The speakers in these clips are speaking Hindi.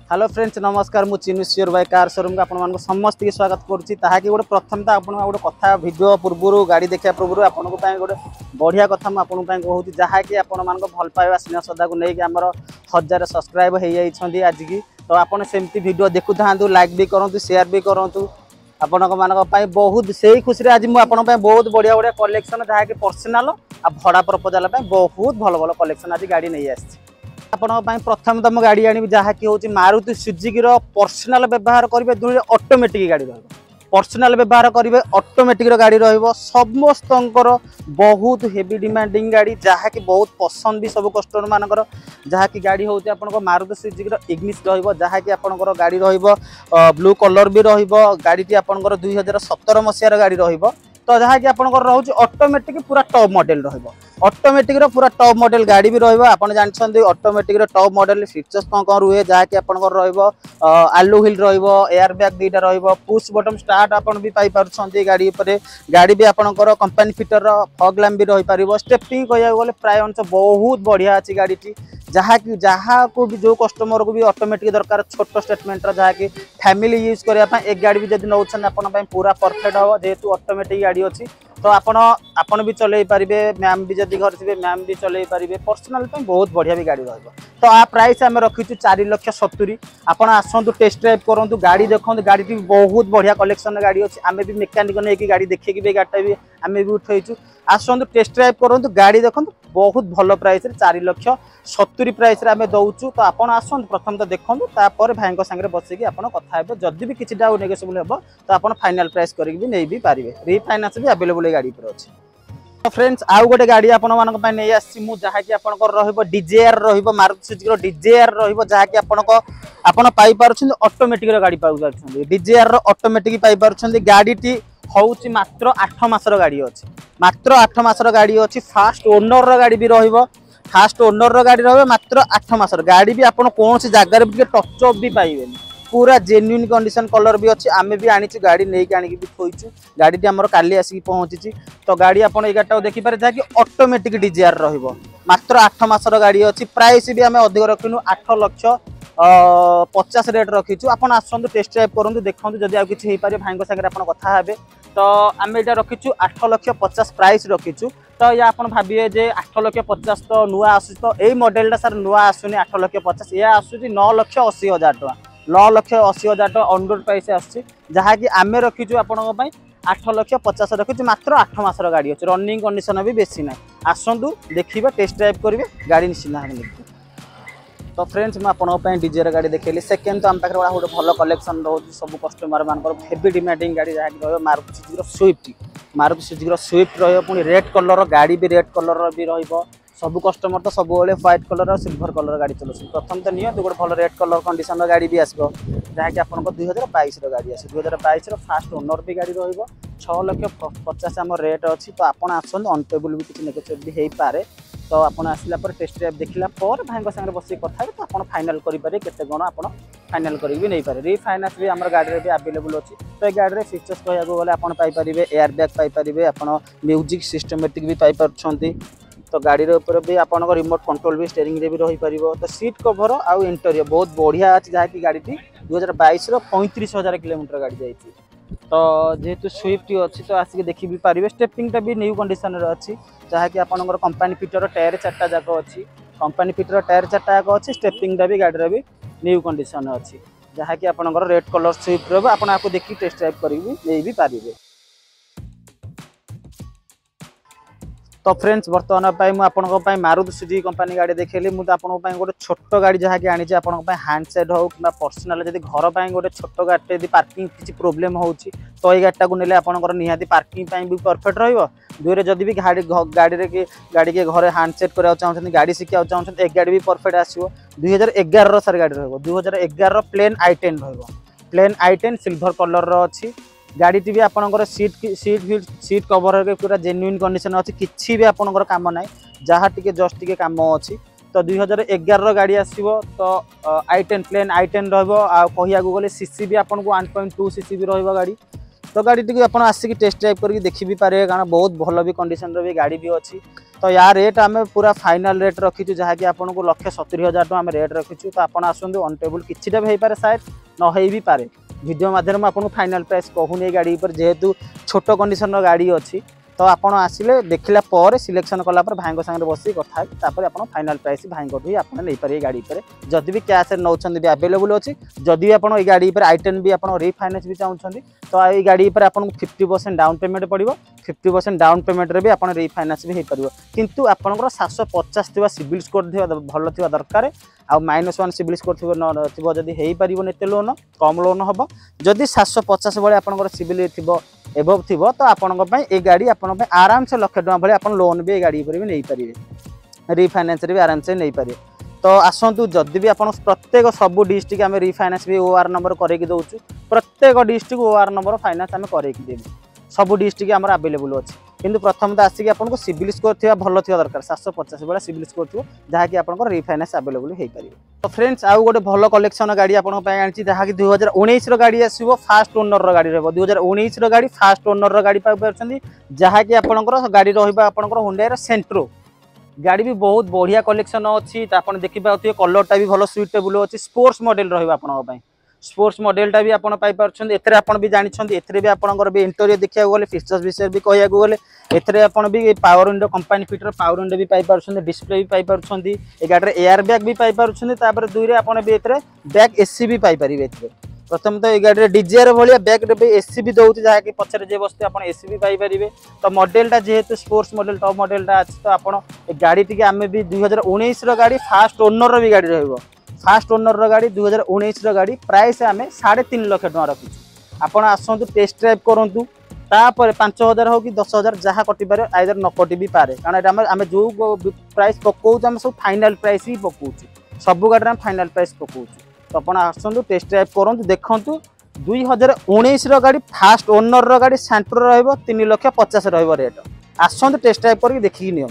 हेलो फ्रेंड्स नमस्कार मु चिन्नु सियोर बाय कार शोरूम को आपन समस्त की स्वागत करुच्ची ताकि गोटे प्रथम तो आपन गोटे कथा वीडियो पूर्व गाड़ी देखा पूर्व आपन गोटे बढ़िया कथा मुझे कहूँ जहाँकि आपण मान भल पाइबा स्नेह श्रद्धा को लेकिन आमर 1000 सब्सक्राइब हो जाती आज की तो आपड़ सेमती वीडियो देखु था लाइक भी करूँ शेयर भी करूँ आपण मान बहुत से खुशी आज मुझे बहुत बढ़िया बढ़िया कलेक्शन जहाँकि पर्सनाल आ भड़ा प्रपोजाल बहुत भल भल कलेक्शन आज गाड़ी नहीं आसी आपण प्रथम तुम गाड़ी आनी जहाँकि हूँ मारुति सुजुकी पर्सनाल व्यवहार करेंगे दूर ऑटोमेटिक गाड़ी पर्सनाल व्यवहार करेंगे ऑटोमेटिक गाड़ी समस्त बहुत हेवी डिमांडिंग गाड़ी जहाँकि बहुत पसंद भी सब कस्टमर मानकर जहाँकि गाड़ी हूँ आप मारुति सुजुकी इग्निस रहाँकि आपंकर गाड़ी ब्लू कलर भी गाड़ी आपंकर 2017 मसीहार गाड़ी तो जहाँकि आपंकर रोचे ऑटोमेटिक पूरा टॉप मॉडल ऑटोमेटिक पूरा टॉप मॉडल गाड़ी भी आप जानते ऑटोमेटिक टॉप मॉडल फीचर्स कौन रुए जहाँकि आपंकर आलू हिल एयर बैग दुईटा पुश बटन स्टार्ट आपन भी पाई पारुछंती गाड़ी उपरे गाड़ी भी आपंकर कंपनी फिटर फॉग लैम्प भी रही पार स्टेपिंग कह गले प्राय अंश बहुत बढ़िया अच्छी गाड़ी जहाँकि जहाँ को भी जो कस्टमर को भी ऑटोमेटिक दरकार छोट स्टेटमेंट जहाँकि फैमिली यूज करने एक गाड़ी भी जब नौन पूरा परफेक्ट हम जेहेतु ऑटोमेटिक गाड़ी अच्छी तो आपण भी चल पारे मैम भी जब घर थे मैम भी चल पारे पर्सनाल बहुत बढ़िया भी गाड़ी तो आ प्राइस आम रखीचु 4,70,000 आपड़ आसतु टेस्ट ड्राइव करूँ गाड़ी देखो गाड़ी भी बहुत बढ़िया कलेक्शन गाड़ी अच्छी आम भी मेकानिक नहीं गाड़ी देखिए भी गाड़ी भी आम भी उठेचु आसतु टेस्ट ड्राइव करूँ गाड़ी देखो बहुत भल प्राइस 4,70,000 प्राइस आम दौचु तो आपड़ आसतु प्रथम तो देखूँ तापर भाई सागर बसिकी आप कथा जदि भी किसी डाउट नेगोशिएबल हम तो आप फाइनाल प्राइस करके नहीं भी पारे रिफाइनान्स भी अवेलेबल गाड़ी पर अच्छी तो फ्रेंड्स आउ गोटे गाड़ी आपण नहीं आसी जहाँकि आपंकर डिजेआर मारुति सुजुकी डिजेआर जहाँकि आपण पाई ऑटोमेटिक गाड़ी पाई डिजेआर ऑटोमेटिक पाई गाड़ी हूँ मात्र 8 मासर गाड़ी अच्छी मात्र 8 मासर गाड़ी अच्छी फास्ट ओनर गाड़ी भी फास्ट ओनर गाड़ी मात्र 8 मासर गाड़ी भी आप कौन सी जगार भी टचअप भी पाइबे पूरा जेन्युइन कंडीशन कलर भी अच्छी आम भी आनी गाड़ी नहीं आनी भी थोचु गाड़ी आमर काली आसिक पहुंची तो गाड़ी आप गाड़ी देखिपारे जहाँकि ऑटोमेटिक डिजेआर मात्र 8 मासर गाड़ी अच्छी प्राइस भी आम अधिक रखिनु 8,50,000 रेट रखीचु आप आसतु टेस्ट ड्राइव करूँ देखो जदि आउ किसी भाई सागर आप कथा हे तो आम यहाँ रखीचु 8,50,000 प्राइस रखीचु तो या आप भाविए जे 8,50,000 तो नुआ आस तो यही मॉडलटा सर नुआ आसुनी 8,50,000 या आसूँ 9,80,000 टका 9,80,000 टका ऑनरोड प्राइस आसूँ जहाँकि आम रखीचु आपण 8,50,000 रखीचु मात्र 8 मासर गाड़ी अच्छे रनिंग कंडीशन भी बेसी ना आसतु देखिए टेस्ट ड्राइव करेंगे गाड़ी निश्चित तो फ्रेंड्स मुझे डीजेर गाड़ी देखली सेकेंड तो आम पाखे गोटे भल कलेक्शन रोज सब कस्टमर मान हेवी डिमांडिंग गाड़ी जहाँकि मारुति सुजुकी स्विफ्ट पुणी रेड कलर गाड़ी भी रेड कलर भी सब कस्टमर तो सब व्हाइट कलर और सिल्वर कलर गाड़ी चलाऊँ प्रथम तो नहीं गोटे भल रेड कलर कंडीशन गाड़ी भी आसो जहाँकि आप 2022 गाड़ी आस 2022 फास्ट ओनर भी गाड़ी 6,50,000 आम रेट अच्छी तो आप आसतु अनटेबल भी किसी नेगोशिएट भी हो पारे तो आपड़ आसला टेस्ट ड्राइव देखला भाई सागर बस कथा तो आप फाइनाल करेंगे केते कौन आप फाइनाल करके नहीं पारे रिफाइनान्स भी आम गाड़ी भी अवेलेबल अच्छी तो ये गाड़ी फीचर्स कह गले आपरे एयर बैग पाइपर आप म्यूजिक सिस्टमेटिक भी पाई तो गाड़ी ऊपर भी आप रिमोट कंट्रोल भी स्टेरिंग भी रही पार तो सीट कवर आउ इंटेरियर बहुत बढ़िया अच्छी जहाँकि गाड़ी 2022 35,000 किलोमीटर गाड़ी जाइए तो जेहेतु स्विफ्ट अच्छी तो आसिक देखी भी पारे स्टेपिंगटा भी न्यू कंडीशन अच्छी जहाँकि आपंकर कंपनी फिटर टायर 4टा जाक अच्छी कंपनी फिटर टायर 4टा जाक अच्छी स्टेपिंगटा भी गाड़ी भी न्यू कंडीशन अच्छी जहाँकि आपंकर रेड कलर स्विफ्ट आपको देखिए टेस्ट ड्राइव कर भी पारे तो फ्रेंड्स बर्तमान मुझे मारुति सुजुकी कंपनी गाड़ी देखली मुझे आपको गोटे छोट गाड़ी जहाँकि आनी हैंडसेट हो कि पर्सनाल जब घर पर गोटे छोट गाड़ी पार्किंग किसी प्रोब्लेम हो तो ये गाड़ी को आपंकर निहाती पार्किंग भी परफेक्ट रुए जदि भी गाड़ी के घर हैंडसेट कराया चाहते गाड़ी शिखा चाहते एक गाड़ी भी परफेक्ट आसो 2011 सर गाड़ी 2011 plane i10 plane i10 silver colour अच्छी गाड़ी भी आपंकर सीट कवर पूरा जेन्युइन कंडीशन अच्छी किसी भी आपंकर काम ना जहाँ टी जस्ट टी कम अच्छी तो 2011 गाड़ी आसो तो i10 प्लेन i10 कह गले सीसी भी आपको 1.2 सीसी भी गाड़ी तो गाड़ी टी आप आसिक टेस्ट ड्राइव करके देखी भी पारे कारण बहुत भल भी कंडीशन भी गाड़ी भी अच्छी। तो यार रेट आम पूरा फाइनाल रेट रखीचु जहाँकि आपको 1,70,000 टका रेट रखीचु। तो आप आसतु ऑन टेबल किसी भी पारे शायद न हो भी पारे वीडियो माध्यम आपको फाइनाल प्राइस कहूनी गाड़ी पर जेहेतु छोट कंडीशन गाड़ी अच्छी। तो आप आसिले देखला पर सिलेक्शन कलापर भाई सागर बस कथा आप फाइनाल प्राइस भाई को आप नहीं पारे गाड़ी पर जदि भी कैश नौकरी भी अवेलेबल अच्छी। जदि आप गाड़ी पर I10 भी आप रिफाइनान्स भी चाहते तो ये गाड़ी पर आपको 50% डाउन पेमेंट पड़ो 50% डाउन पेमेंट भी आप रिफाइनान्स भी हो पार किंतु आपंकर 750 थी सिविल स्कोर भल थी दरकार आ -1 सिविल स्कोर थी जदि हो पार एत लोन कम लोन हम जदि 750 भाई आप सिविल थी एबव थी तो आपण ये गाड़ी आपण आराम से 1,00,000 टका भाई आप लोन भी गाड़ी पर भी नहीं पारे रिफाइनान्स भी आराम से नहीं पारे। तो आसतु जदि भी आप प्रत्येक सबू डिस्ट्रिक्ट आम रिफाइनान्स भी OR नंबर करके दौचु प्रत्येक डिस्ट्रिक्ट OR नंबर फाइनान्स आम करके देवु सबू डिस्ट्रिक्ट आम अवेलेबल अच्छी। किंतु प्रथम तो आसिक आपको सिविल स्कोर थी भल थी दरकार 750 भाई सिविल स्कोर थी जहाँकि आप रिफाइनान्स अवेलेबल हो पार। तो फ्रेंड्स आउ गोटे भल कलेक्शन गाड़ी आपंपी जहाँकि 2019 गाड़ी आसो फास्ट ओनर गाड़ी रहा 2019 गाड़ी फास्ट ओनर गाड़ी पाई जहाँकि आपंकर गाड़ी रहा हुंडई सेंट्रो गाड़ी भी बहुत बढ़िया कलेक्शन अच्छी। आप देखिए कलरटा भी भल सुइटेबल अच्छी स्पोर्ट्स मॉडल रहा स्पोर्ट्स मॉडलटा भी आप भी जानते एथरे भी आपंकर भी इंटीरियर देखा गले फीचर्स विषय भी कहया गले एथरे आपन भी power window company fitted power window भी पाई पारुछन डिस्प्ले भी पाई पारुछन ए गाड़ी एयर बैग भी पाई पारुछन तापर दुई रे आपन भी एथरे बैक एसी भी पाई परिबे। एथरे प्रथम तो ये गाड़ी डिजायर भाया बैग भी एसी भी दौर जहाँकि पचर जे बसते आप एसी भी पाई पारे। तो मॉडलटा जेहेतु स्पोर्ट्स मॉडल टॉप मॉडलटा अच्छी तो आप गाड़ी टी आम भी 2019 गाड़ी फास्ट ओनर भी गाड़ी रही फास्ट ओनर गाड़ी 2019 गाड़ी प्राइस आम 3.5 लाख टका रखीचु। आप आसतु टेस्ट ड्राइव करूँ तापर 5,000 हो कि 10,000 जहाँ कटि पारे आइदर न कटि भी पारे कारण आम जो प्राइस पकाऊ आम सब फाइनाल प्राइस ही पकाऊ सबू गाड़ी में फाइनाल प्राइस पकाऊ। तो आप आसतु टेस्ट ड्राइव करूँ देखूँ 2019 गाड़ी फास्ट ओनर गाड़ी सेंट्रो रहा 3,50,000 रेट आसतु टेस्ट ड्राइव करके देखिए नियो।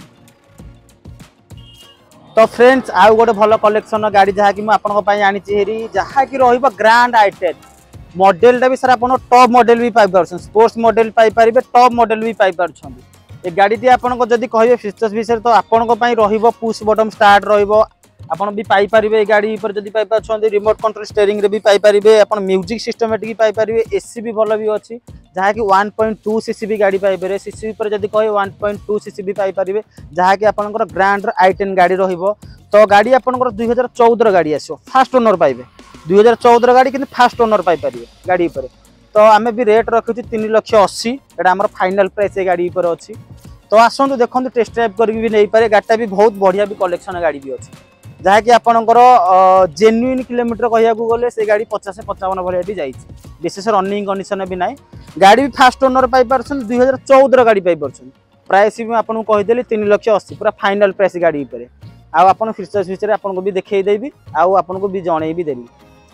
तो फ्रेंड्स आउ गोटे भल कलेक्शन गाड़ी जहाँकि मुझे आनी जहाँकि ग्रांड I10 मॉडलटा भी सर आप टॉप मॉडल भी पाई पार स्पोर्ट्स मॉडल पाई पारे टॉप मॉडल भी पाई पार ये गाड़ी आपको जदि कहे फीचर्स विषय तो आपंप पुश बटन स्टार्ट रहा भी पाई पारे गाड़ी पर जदि पाई पार रिमोट कंट्रोल स्टीयरिंग रे भी पाई पारे आप म्यूजिक सिस्टमेटिक पाई पारे एसी भी भल भी अच्छी जहाँकि 1.2 सीसी भी गाड़ी पाई पारे सीसी पर जदि कहे 1.2 सीसी भी पाई पारे जहाँकि आपंकर ग्रांड I10 गाड़ी रहिबो। तो गाड़ी आपंकर 2014 गाड़ी आसो फास्ट ओनर पाइबे 2014 गाड़ी कि फास्ट ओनर पाई पारे गाड़ी पर। तो आम भी रेट रखुच्छे 3,80,000 एटा आमर फाइनाल प्राइस गाड़ी पर अच्छी। तो आसतु देखो टेस्ट ड्राइव करके भी नहीं पारे गाड़ीटा भी बहुत बढ़िया भी कलेक्शन गाड़ी भी अच्छी जहाँकि आपंकर जेन्युइन किलोमीटर कहया गले से गाड़ी 50-55 भाई जाइए विशेष रनिंग कंडीशन भी ना गाड़ी भी फास्ट ओनर पाई पार 2014 गाड़ी पाई पार प्राइस भी आपको कहीदेली 3,80,000 पूरा फाइनाल प्राइस गाड़ी पर आप फीचर्स विषय आपको भी देखी आपको भी जन भी देवी।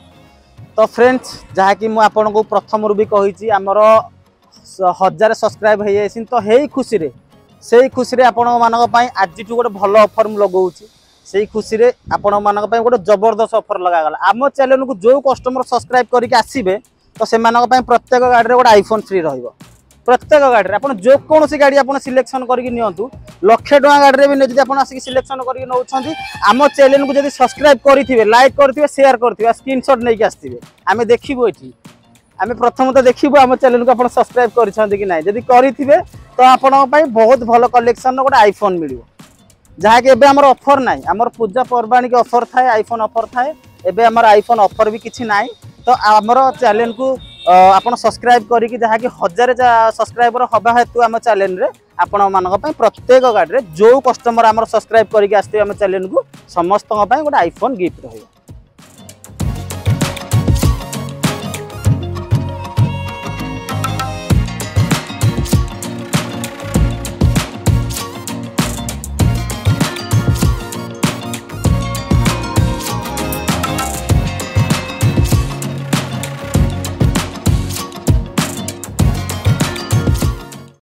तो फ्रेंड्स जहाँकि मुझे प्रथम भी कही आमर 1000 सब्सक्राइब हो जाए तो हे खुशी से आपण मानी आज गोटे भल ऑफर मुझे लगाऊँ से खुशी से आपण मानक गोटे जबरदस्त ऑफर लगागला आम चैनल को जो कस्टमर सब्सक्राइब करके आसबे तो से प्रत्येक गाड़ी में गोटे आईफोन फ्री रहिबो प्रत्येक गाड़ी में आप जो कौन गाड़ी आप सिलेक्शन करके नियंतु 1,00,000 टका गाड़ी में भी आप सिलेक्शन करके नौकरी आम चैनल को जब सब्सक्राइब करेंगे लाइक करेंगे शेयर करेंगे स्क्रीनशॉट नहीं आसवे आम देखू ये आम प्रथम तो देखू आम चैनल को आप सब्सक्राइब करेंगे ना जब करेंगे तो आप बहुत भल कलेक्शन गोटे आईफोन मिल जहाँकि एबे हमर ऑफर नाई आमर पूजा पर्वाणी के ऑफर थाए आईफोन ऑफर थाए एबे हमर आईफोन ऑफर भी किछि नाई। तो आमर चैनल को आपण सब्सक्राइब करिक जहाँकि 1000 सब्सक्राइबर हवा हेतु आम चैनल रे आपण मानक प्रत्येक गाड़ी रे जो कस्टमर आमर सब्सक्राइब करके आसते आम चैनल को समस्त गोटे आईफोन गिफ्ट रहिबो।